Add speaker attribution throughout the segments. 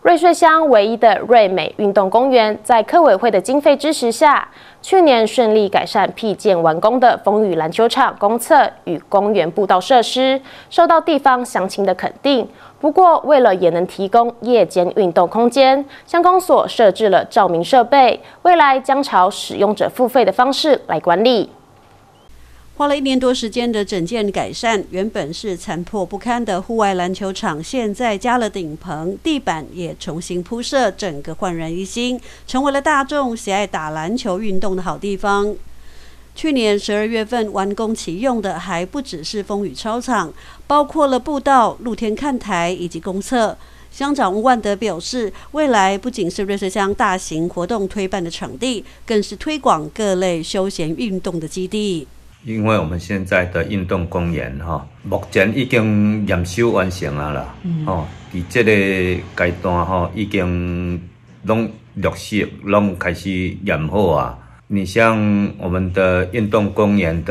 Speaker 1: 瑞穗乡唯一的瑞美运动公园，在科委会的经费支持下，去年顺利改善辟建完工的风雨篮球场公厕与公园步道设施，受到地方乡亲的肯定。不过，为了也能提供夜间运动空间，乡公所设置了照明设备，未来将朝使用者付费的方式来管理。
Speaker 2: 花了1年多时间的整建改善，原本是残破不堪的户外篮球场，现在加了顶棚，地板也重新铺设，整个焕然一新，成为了大众喜爱打篮球运动的好地方。去年12月份完工启用的还不只是风雨操场，包括了步道、露天看台以及公厕。 乡长吴万德表示，未来不仅是瑞穗乡大型活动推办的场地，更是推广各类休闲运动的基地。
Speaker 3: 因为我们现在的运动公园目前已经验收完成啦，伫这个阶段已经拢陆续拢开始验好啊。你像我们的运动公园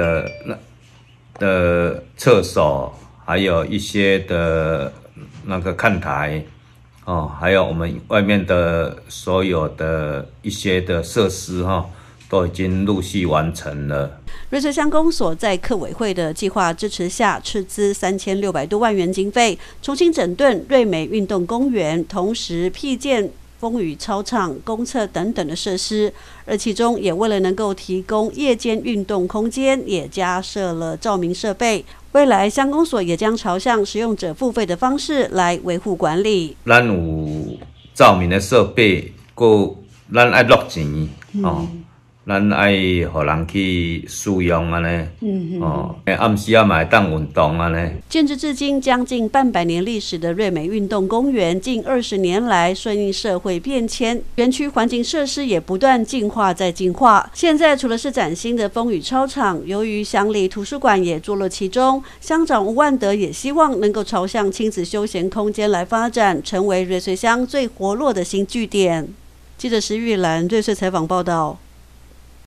Speaker 3: 的厕所，还有一些的那个看台，还有我们外面的所有的一些的设施都已经陆续完成了。
Speaker 2: 瑞穗乡公所在客委会的计划支持下，斥资3600多万元经费，重新整顿瑞美运动公园，同时辟建风雨操场、公厕等等的设施。而其中也为了能够提供夜间运动空间，也加设了照明设备。未来乡公所也将朝向使用者付费的方式来维护管理。
Speaker 3: 咱有照明的设备，咱爱落钱咱爱互人去使用安尼，暗时嘛会当运动安尼。
Speaker 2: 建制至今将近半百年历史的瑞美运动公园，近20年来顺应社会变迁，园区环境设施也不断进化再进化。现在除了是崭新的风雨操场，由于乡里图书馆也坐落其中，乡长吴万德也希望能够朝向亲子休闲空间来发展，成为瑞穗乡最活络的新据点。记者石玉兰瑞穗采访报道。